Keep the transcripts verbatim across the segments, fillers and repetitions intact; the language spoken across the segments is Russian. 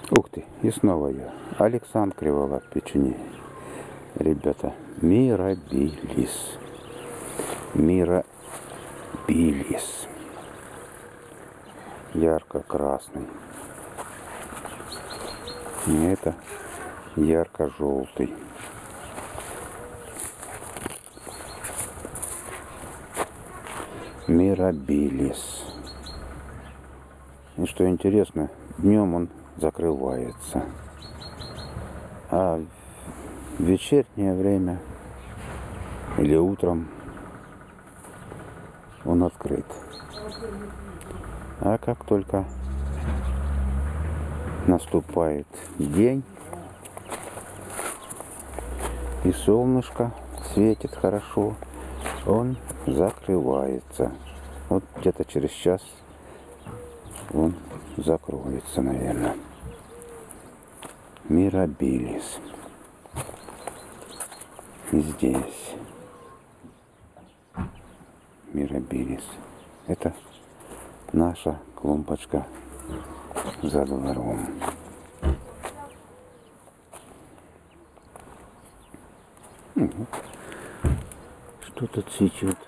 Ух ты, и снова я. Александр Криволап, печенье. Ребята, мирабилис. Мирабилис. Ярко-красный. И это ярко-желтый. Мирабилис. И что интересно, днем он закрывается, а в вечернее время или утром он открыт. А как только наступает день и солнышко светит хорошо, он закрывается. Вот где-то через час он закроется, наверное. Мирабилис. И здесь мирабилис. Это наша клумбочка за двором. Угу. Что-то цветет.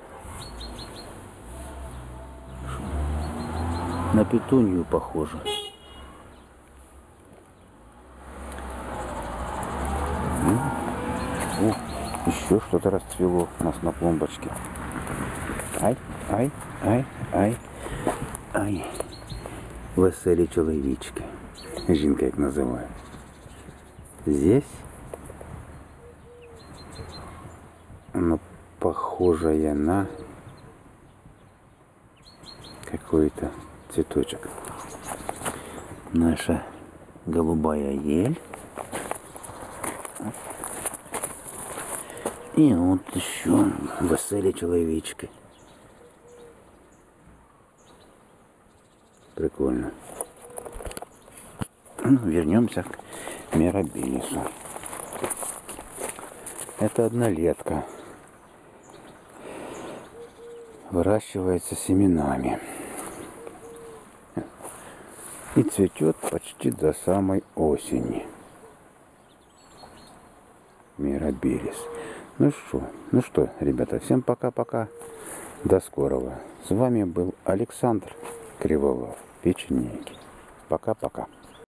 На петунью похоже. О, еще что-то расцвело у нас на клумбочке. Ай, ай, ай, ай, ай. Веселі чоловічки. Жінка як называют. Здесь оно похожее на какой-то цветочек. Наша голубая ель. И вот еще веселі чоловічки. Прикольно. Ну, вернемся к мирабилису. Это однолетка. Выращивается семенами. И цветет почти до самой осени. Мирабилис. Ну что, ну что, ребята, всем пока-пока. До скорого. С вами был Александр Криволап, печенеги. Пока-пока.